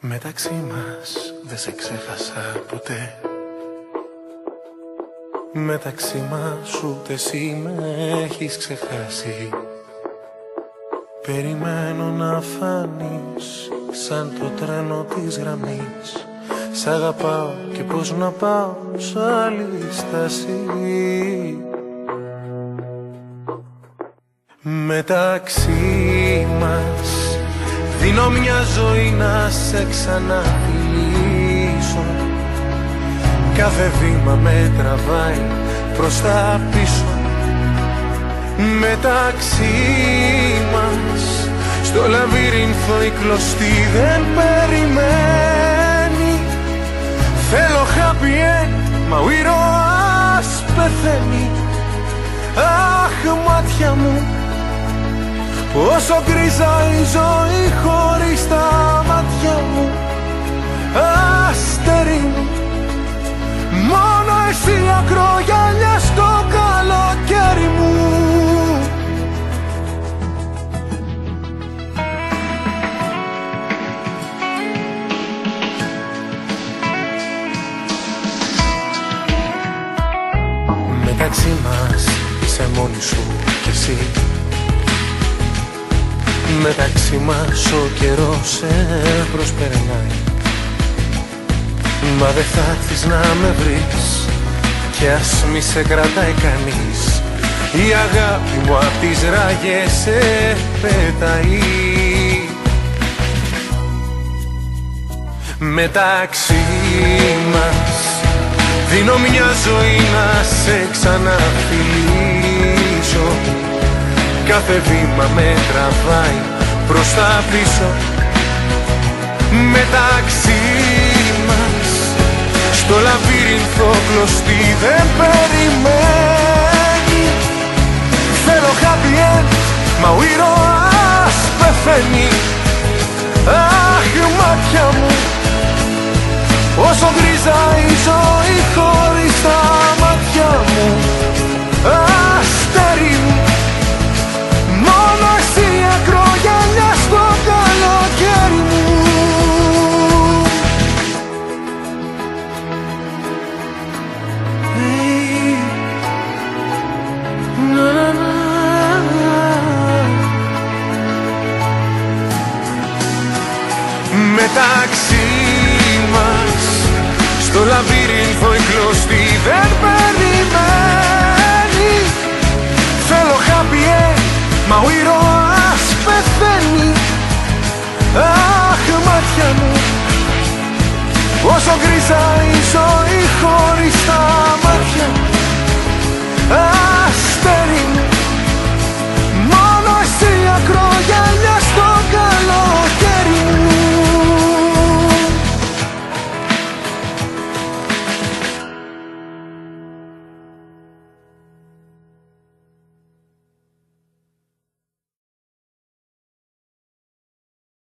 Μεταξύ μας δεν σε ξέχασα ποτέ. Μεταξύ μας ούτε εσύ με έχεις ξεχάσει. Περιμένω να φανείς σαν το τρένο της γραμμής. Σ' αγαπάω και πώς να πάω σ' άλλη στάση. Μεταξύ μας δίνω μια ζωή να σε ξαναφιλήσω. Κάθε βήμα με τραβάει προς τα πίσω. Μεταξύ μας στο λαβύρινθο η κλωστή δεν περιμένει. Θέλω happy end, μα ο ήρωας πεθαίνει. Αχ μάτια μου, πόσο γκρίζα η ζωή χωρίς τα μάτια μου. Αστέρι μου, μόνο εσύ ακρογιαλιά στο καλοκαίρι μου. Μεταξύ μας είσαι μόνη σου κι εσύ. Μεταξύ μας ο καιρός σε προσπερνάει. Μα δεν θα έρθεις να με βρεις κι ας μη σε κρατάει κανείς. Η αγάπη μου απ' τις ράγες σε πετάει. Μεταξύ μας δίνω μια ζωή να σε ξαναφιλήσω. Κάθε βήμα με τραβάει προς τα πίσω. Μεταξύ μας στο λαβύρινθο κλωστή δεν περιμένει. Θέλω happy end, μα ο ήρωας πεθαίνει. Αχ μάτια μου, όσο γκρίζα η ζωή χωρίς τα μάτια μου. Αστέρι μου, μόνο εσύ ακρογιαλιά στο καλοκαίρι μου. Μεταξύ μας στο λαβύρινθο η κλωστή δεν περιμένει. Θέλω happy end, μα ο ήρωας